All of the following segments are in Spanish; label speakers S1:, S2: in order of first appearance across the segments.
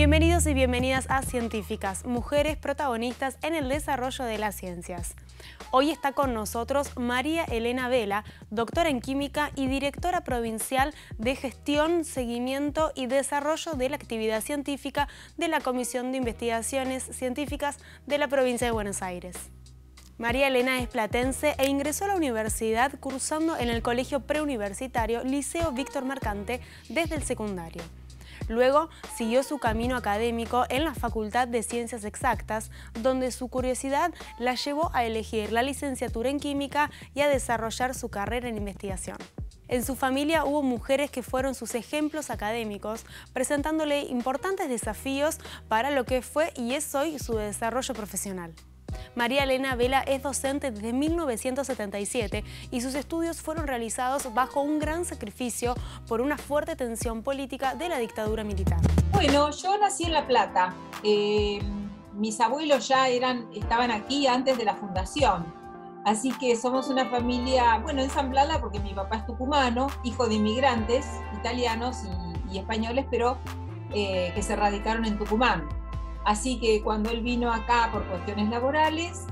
S1: Bienvenidos y bienvenidas a Científicas, mujeres protagonistas en el desarrollo de las ciencias. Hoy está con nosotros María Elena Vela, doctora en Química y directora provincial de Gestión, Seguimiento y Desarrollo de la Actividad Científica de la Comisión de Investigaciones Científicas de la Provincia de Buenos Aires. María Elena es platense e ingresó a la universidad cursando en el colegio preuniversitario Liceo Víctor Mercante desde el secundario. Luego siguió su camino académico en la Facultad de Ciencias Exactas, donde su curiosidad la llevó a elegir la licenciatura en Química y a desarrollar su carrera en investigación. En su familia hubo mujeres que fueron sus ejemplos académicos, presentándole importantes desafíos para lo que fue y es hoy su desarrollo profesional. María Elena Vela es docente desde 1977 y sus estudios fueron realizados bajo un gran sacrificio por una fuerte tensión política de la dictadura militar.
S2: Bueno, yo nací en La Plata. Mis abuelos ya estaban aquí antes de la fundación. Así que somos una familia, bueno, ensamblada porque mi papá es tucumano, hijo de inmigrantes italianos y españoles, pero que se radicaron en Tucumán. Así que cuando él vino acá por cuestiones laborales,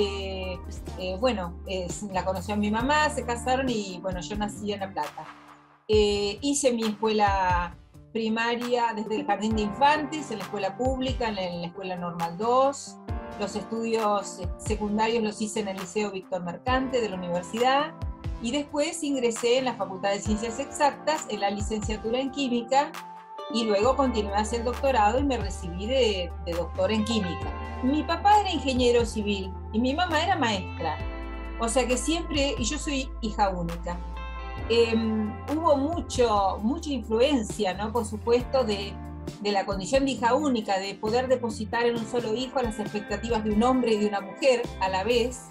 S2: la conoció a mi mamá, se casaron y bueno, yo nací en La Plata. Hice mi escuela primaria desde el jardín de infantes, en la escuela pública, en la escuela normal 2. Los estudios secundarios los hice en el Liceo Víctor Mercante de la universidad. Y después ingresé en la Facultad de Ciencias Exactas, en la licenciatura en Química. Y luego continué hacia el doctorado y me recibí de doctora en química. Mi papá era ingeniero civil y mi mamá era maestra. O sea que siempre, y yo soy hija única, hubo mucha influencia, ¿no? Por supuesto, de la condición de hija única, de poder depositar en un solo hijo las expectativas de un hombre y de una mujer a la vez.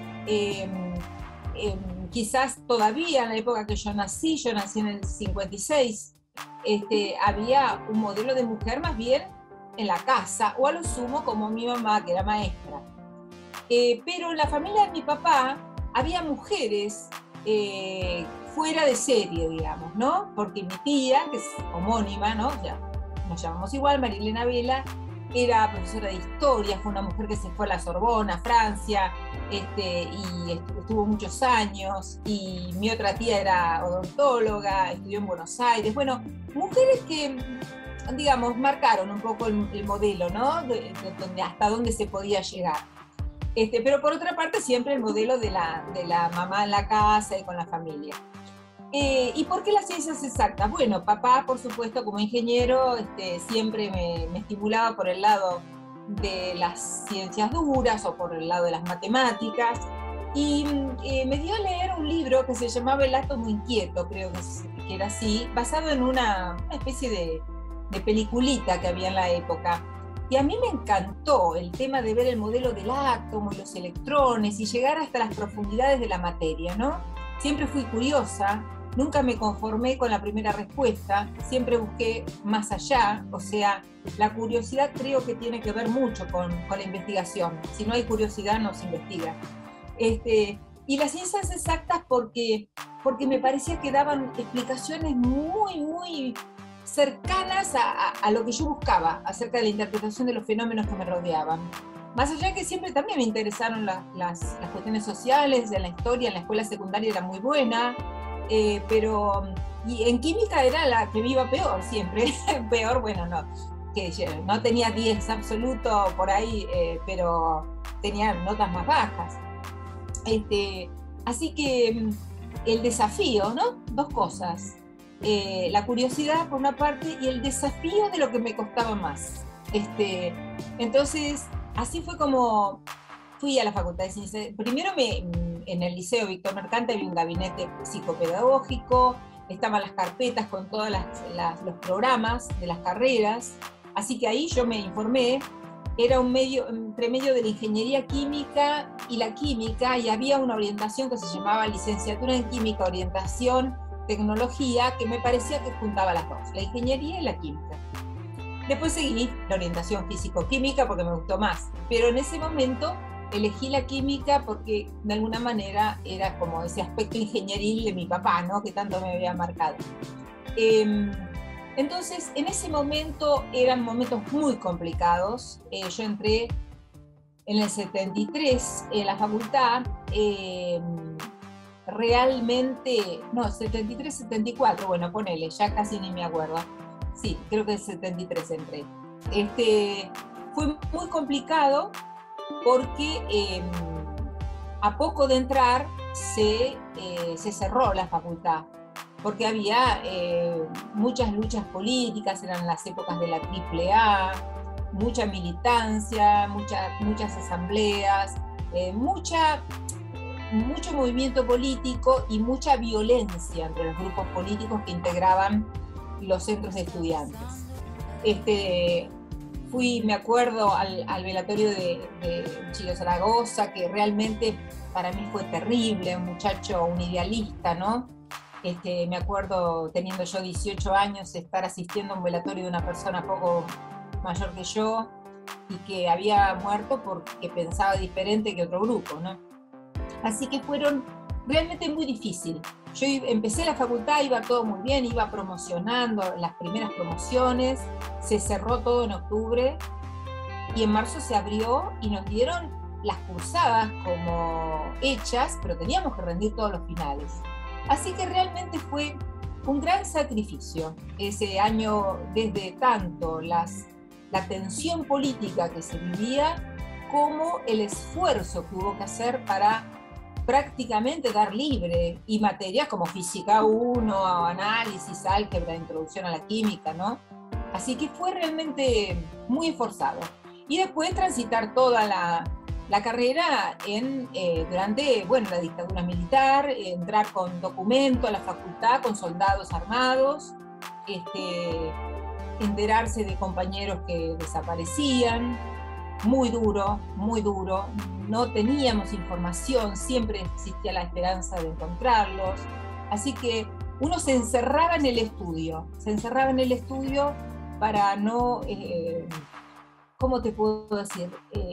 S2: Quizás todavía en la época que yo nací en el 56, había un modelo de mujer más bien en la casa, o a lo sumo como mi mamá, que era maestra. Pero en la familia de mi papá había mujeres fuera de serie, digamos, ¿no? Porque mi tía, que es homónima, ¿no? Ya, nos llamamos igual, María Elena Vela, era profesora de historia, fue una mujer que se fue a la Sorbona, a Francia, y estuvo muchos años, y mi otra tía era odontóloga, estudió en Buenos Aires. Bueno, mujeres que, digamos, marcaron un poco el modelo, ¿no? Hasta dónde se podía llegar. Pero por otra parte siempre el modelo de la mamá en la casa y con la familia. ¿Y por qué las ciencias exactas? Bueno, papá, por supuesto, como ingeniero, siempre me estimulaba por el lado de las ciencias duras o por el lado de las matemáticas, y me dio a leer un libro que se llamaba El átomo inquieto, creo que era así, basado en una especie de peliculita que había en la época. Y a mí me encantó el tema de ver el modelo del átomo y los electrones y llegar hasta las profundidades de la materia, ¿no? Siempre fui curiosa. Nunca me conformé con la primera respuesta, siempre busqué más allá, o sea, la curiosidad creo que tiene que ver mucho con la investigación. Si no hay curiosidad, no se investiga. Y las ciencias exactas porque me parecía que daban explicaciones muy cercanas a lo que yo buscaba acerca de la interpretación de los fenómenos que me rodeaban. Más allá de que siempre también me interesaron las cuestiones sociales, de la historia, en la escuela secundaria era muy buena, pero y en química era la que me iba peor siempre. Peor, bueno, no tenía 10 absoluto por ahí, pero tenía notas más bajas. Así que el desafío, ¿no? Dos cosas. La curiosidad por una parte y el desafío de lo que me costaba más. Entonces, así fue como fui a la Facultad de Ciencias. Primero en el Liceo Víctor Mercante había un gabinete psicopedagógico, estaban las carpetas con todos los programas de las carreras, así que ahí yo me informé. Era un entre medio de la ingeniería química y la química, y había una orientación que se llamaba licenciatura en química, orientación, tecnología, que me parecía que juntaba las dos, la ingeniería y la química. Después seguí la orientación físico-química porque me gustó más, pero en ese momento elegí la química porque de alguna manera era como ese aspecto ingenieril de mi papá, ¿no? Que tanto me había marcado. Entonces, en ese momento eran momentos muy complicados. Yo entré en el 73 en la facultad, realmente, no, 73, 74, bueno, ponele, ya casi ni me acuerdo. Sí, creo que en 73 entré. Fue muy complicado porque a poco de entrar se cerró la facultad, porque había muchas luchas políticas, eran las épocas de la AAA, mucha militancia, muchas asambleas, mucho movimiento político y mucha violencia entre los grupos políticos que integraban los centros de estudiantes. Me acuerdo, al velatorio de Chilo Zaragoza, que realmente para mí fue terrible, un muchacho, un idealista, ¿no? Me acuerdo, teniendo yo 18 años, estar asistiendo a un velatorio de una persona poco mayor que yo y que había muerto porque pensaba diferente que otro grupo, ¿no? Así que fueron realmente muy difíciles. Yo empecé la facultad, iba todo muy bien, iba promocionando las primeras promociones, se cerró todo en octubre y en marzo se abrió y nos dieron las cursadas como hechas, pero teníamos que rendir todos los finales. Así que realmente fue un gran sacrificio ese año, desde tanto la tensión política que se vivía como el esfuerzo que hubo que hacer para prácticamente dar libre, y materias como Física 1, análisis, álgebra, introducción a la química, ¿no? Así que fue realmente muy esforzado. Y después transitar toda la carrera durante, bueno, la dictadura militar, entrar con documento a la facultad, con soldados armados, enterarse de compañeros que desaparecían, muy duro, no teníamos información, siempre existía la esperanza de encontrarlos, así que uno se encerraba en el estudio para no, ¿cómo te puedo decir?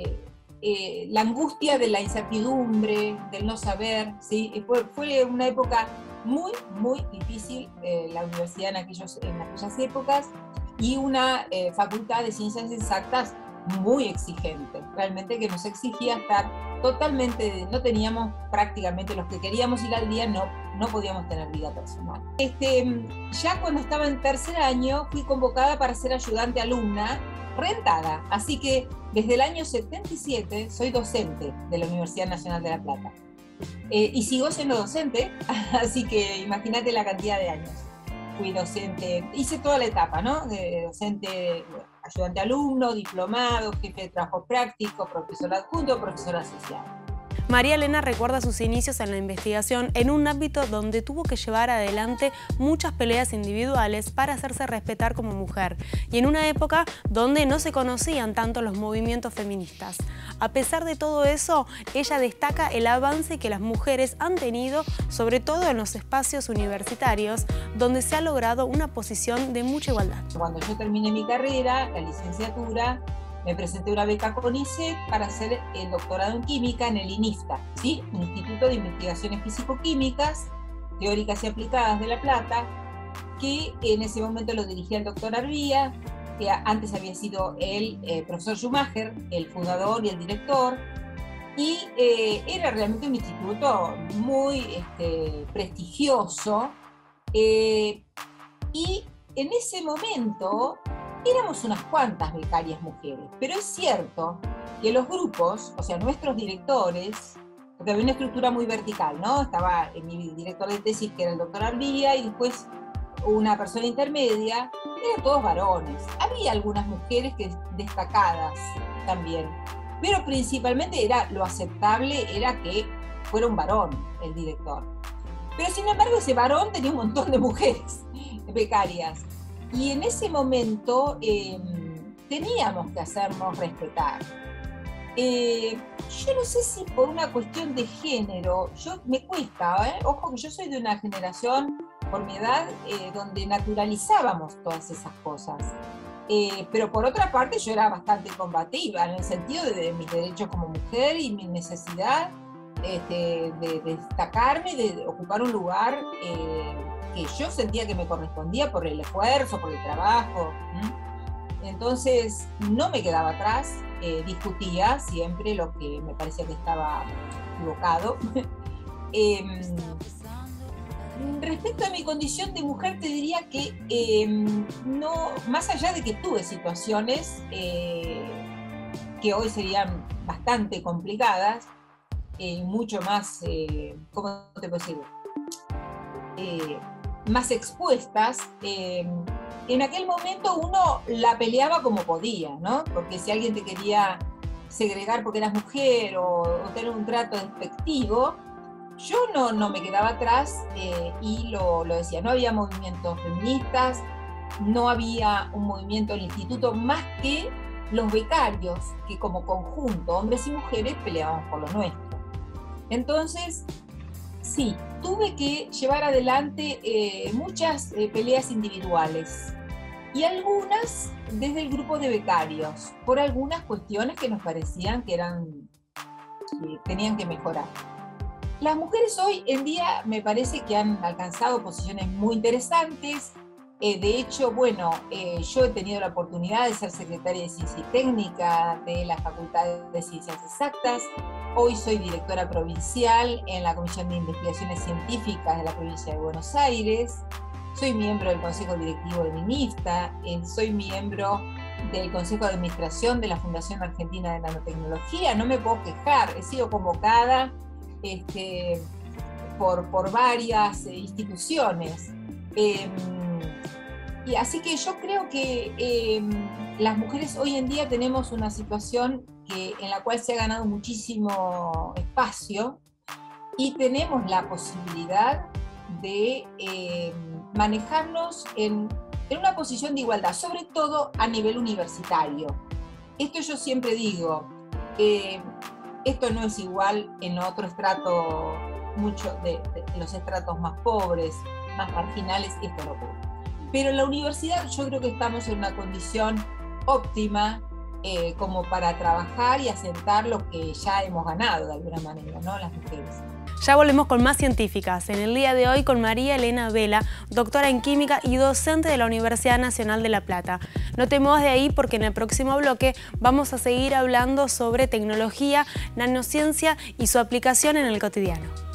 S2: La angustia de la incertidumbre, del no saber, ¿sí? Fue una época muy, muy difícil la universidad en aquellas épocas, y una facultad de ciencias exactas muy exigente, realmente, que nos exigía estar totalmente, no teníamos prácticamente los que queríamos ir al día, no podíamos tener vida personal. Ya cuando estaba en tercer año fui convocada para ser ayudante alumna rentada, así que desde el año 77 soy docente de la Universidad Nacional de La Plata, y sigo siendo docente, así que imagínate la cantidad de años. Fui docente, hice toda la etapa, ¿no? De docente, ayudante alumno, diplomado, jefe de trabajo práctico, profesor adjunto, profesor asociado.
S1: María Elena recuerda sus inicios en la investigación en un ámbito donde tuvo que llevar adelante muchas peleas individuales para hacerse respetar como mujer, y en una época donde no se conocían tanto los movimientos feministas. A pesar de todo eso, ella destaca el avance que las mujeres han tenido, sobre todo en los espacios universitarios, donde se ha logrado una posición de mucha igualdad.
S2: Cuando yo terminé mi carrera, la licenciatura, me presenté una beca CONICET para hacer el doctorado en química en el INIFTA, ¿sí? Instituto de Investigaciones Físico-Químicas, Teóricas y Aplicadas de La Plata, que en ese momento lo dirigía el doctor Arbía, que antes había sido el profesor Schumacher, el fundador y el director, y era realmente un instituto muy prestigioso, y en ese momento éramos unas cuantas becarias mujeres, pero es cierto que los grupos, o sea, nuestros directores, porque había una estructura muy vertical, ¿no? Estaba mi director de tesis, que era el doctor Arbía, y después una persona intermedia, eran todos varones. Había algunas mujeres destacadas también, pero principalmente lo aceptable era que fuera un varón el director. Pero sin embargo ese varón tenía un montón de mujeres becarias. Y en ese momento teníamos que hacernos respetar. Yo no sé si por una cuestión de género, me cuesta, ojo que yo soy de una generación, por mi edad, donde naturalizábamos todas esas cosas. Pero por otra parte yo era bastante combativa, en el sentido de mis derechos como mujer y mi necesidad de destacarme, de ocupar un lugar que yo sentía que me correspondía por el esfuerzo, por el trabajo. Entonces no me quedaba atrás, discutía siempre lo que me parecía que estaba equivocado. Respecto a mi condición de mujer, te diría que no, más allá de que tuve situaciones que hoy serían bastante complicadas, mucho más, ¿cómo te puedo decir? Más expuestas, en aquel momento uno la peleaba como podía, ¿no? Porque si alguien te quería segregar porque eras mujer o tener un trato despectivo, yo no me quedaba atrás y lo decía. No había movimientos feministas, no había un movimiento del instituto más que los becarios, que como conjunto, hombres y mujeres, peleábamos por lo nuestro. Entonces, sí, tuve que llevar adelante muchas peleas individuales y algunas desde el grupo de becarios, por algunas cuestiones que nos parecían que tenían que mejorar. Las mujeres hoy en día me parece que han alcanzado posiciones muy interesantes. De hecho, bueno, yo he tenido la oportunidad de ser secretaria de Ciencia y Técnica de la Facultad de Ciencias Exactas. Hoy soy directora provincial en la Comisión de Investigaciones Científicas de la provincia de Buenos Aires. Soy miembro del Consejo Directivo de MINIFTA. Soy miembro del Consejo de Administración de la Fundación Argentina de Nanotecnología. No me puedo quejar, he sido convocada por varias instituciones. Y así que yo creo que las mujeres hoy en día tenemos una situación en la cual se ha ganado muchísimo espacio y tenemos la posibilidad de manejarnos en una posición de igualdad, sobre todo a nivel universitario. Esto yo siempre digo, esto no es igual en otro estrato, mucho de los estratos más pobres, más marginales, esto no ocurre. Pero en la universidad yo creo que estamos en una condición óptima como para trabajar y asentar lo que ya hemos ganado de alguna manera, ¿no? Las mujeres.
S1: Ya volvemos con más científicas. En el día de hoy con María Elena Vela, doctora en química y docente de la Universidad Nacional de La Plata. No te muevas de ahí porque en el próximo bloque vamos a seguir hablando sobre tecnología, nanociencia y su aplicación en el cotidiano.